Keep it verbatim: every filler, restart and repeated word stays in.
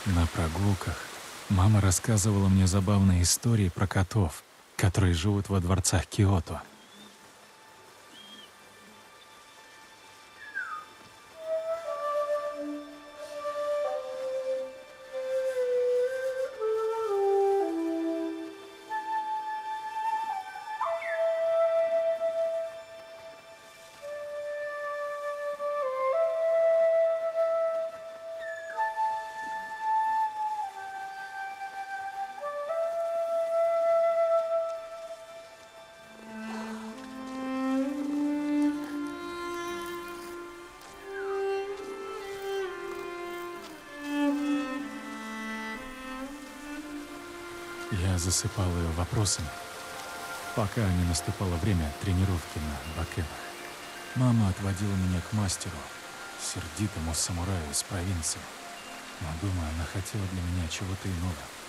На прогулках мама рассказывала мне забавные истории про котов, которые живут во дворцах Киото. Я засыпал ее вопросами, пока не наступало время тренировки на бакенах. Мама отводила меня к мастеру, сердитому самураю из провинции. Но, думаю, она хотела для меня чего-то иного.